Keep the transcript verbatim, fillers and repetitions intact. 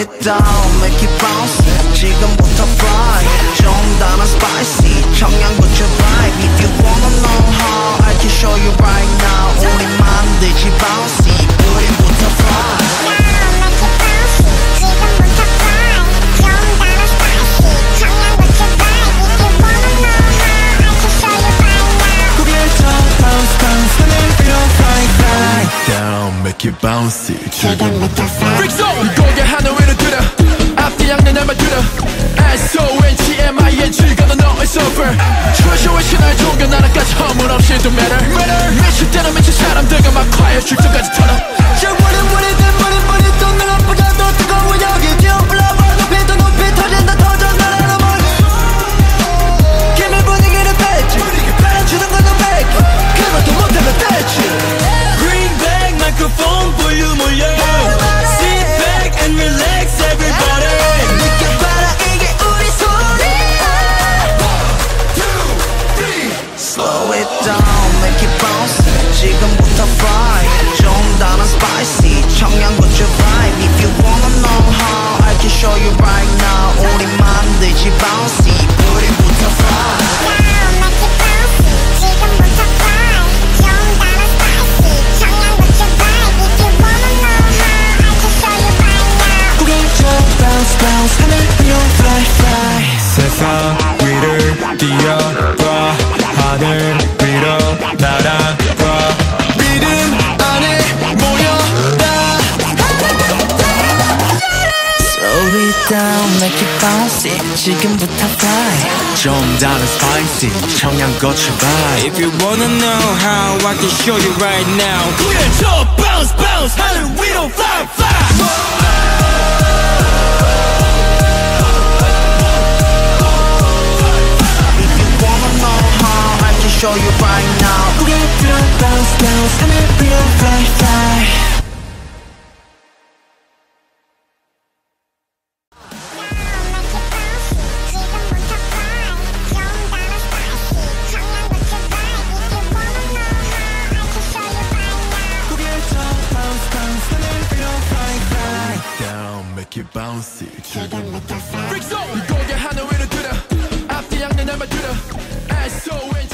it down, make it bounce. 지금부터 fly. 정단한 spicy. 청양고추 vibe. If you wanna know how, I can show you right now. 우리 만들지 bouncy. 우리부터 fly. Make it bouncy. 지금부터 fly. Freak zone. 고개 하늘 위로 들어. 앞뒤 양내 날만 들어. S O N T M I N G gonna know it's over. 초쇼의 신화의 종교 나라까지 허물 없이 do matter. 미칠 때는 미친 사람들과 막 quiet 출전까지 털어. 저 머리 머리 내 머리 머리 또 눈앞보다 더 뜨거워 여기 뛰어 불러봐 높이 더 높이 터진다 터져 나라로 멀리. 김의 분위기를 뺐지 주는 건너 뺏기 그것도 못하면 떼지. Microphone 볼륨 올려. Sit back and relax everybody. 느껴봐라 이게 우리 소리야. One, two, three. Slow it down, make it bounce. 지금부터 fly. 정단한 spicy. 청양고추 vibe. If you wanna know how, I can show you right now. 우리 만들지 bouncy. 우리부터 fly. Bounce 하늘 위로 fly fly. 세상 위를 뛰어봐. 하늘 위로 날아봐. 믿음 안에 모여라. Slow it down, make it bouncy. 지금부터 fly. 좀 다른 spicy. 청양고추 vibe. If you wanna know how, I can show you right now. 그래 저 bounce bounce 하늘 위로 fly fly. Show you right now. 고개 들어 bounce bounce 하늘 위로 fly fly. 고개 들어 bounce bounce 하늘 위로 fly fly. Down, make it bouncy. 지금부터 fly. Freak zone. 고개 하늘 위로 들어. 앞뒤 양내 날만 들어. S O N